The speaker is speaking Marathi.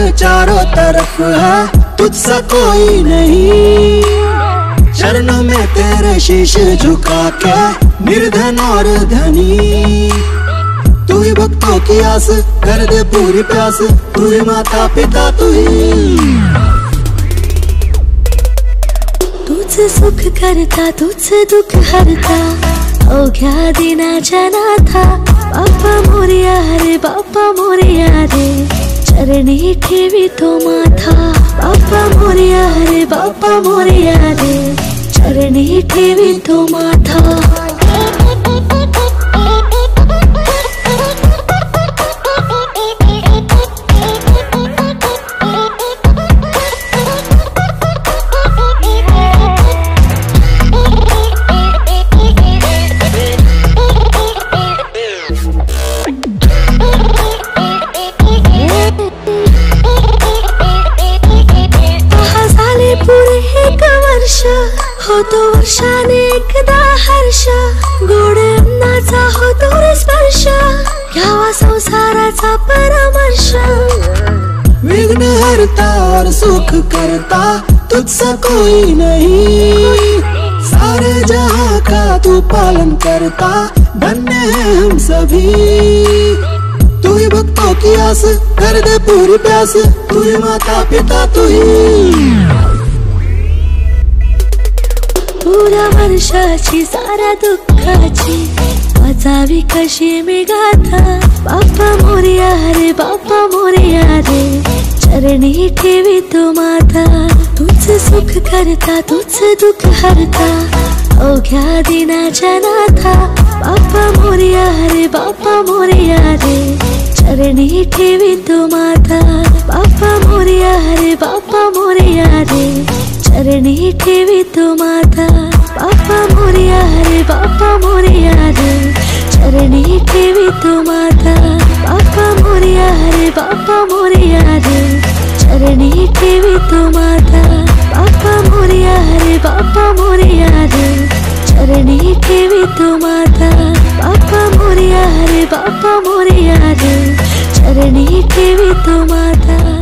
चारों तरफ है, तुझसा कोई नहीं। चरणों में तेरे शीश झुका के निर्धन और धनी, तू ही भक्तों की आस, कर दे पूरी प्यास, तू ही माता पिता तू ही। तुझसे सुख करता तुझसे दुख हरता, अवघ्या दिनाच्या नाथा। बाप्पा मोरया रे बाप्पा मोरया रे, चरणी ठेवी तो माथा। बाप्पा मोरया रे बाप्पा मोरया रे, चरणी ठेवी तो माथा। होतो वर्षाने एकदा हर्ष, गोड अन्नाचा होतो रे स्पर्श, घ्यावा संसाराचा परामर्श। विघ्न हरता और सुख करता तुझसा कोई नहीं, सारे जहां का तू पालन करता, धन्य है हम सभी। तू ही भक्तों की आस, कर दे पूरी प्यास, तू ही माता पिता तू ही। पुरा वर्षाची सारा दुःखाची वाचावी कशी मी गाथा। बाप्पा मोरया रे बाप्पा मोरया रे, चरणी ठेवी तो माथा। तुझे सुख करता तुझे दुःख हरता, अवघ्या दिनाच्या नाथा। बाप्पा मोरया रे बाप्पा मोरया रे, चरणी ठेवी तो माथा। बाप्पा मोरया रे बाप्पा मोरया रे, चरणी ठेवी तो माथा। बाप्पा मोरया रे बाप्पा मोरया रे, चरणी ठेवी तो माथा। बाप्पा मोरया रे बाप्पा मोरया रे, चरणी ठेवी तो माथा। बाप्पा मोरया रे बाप्पा मोरया रे, चरणी ठेवी तो माथा। बाप्पा मोरया रे बाप्पा मोरया रे, चरणी ठेवी तो माथा।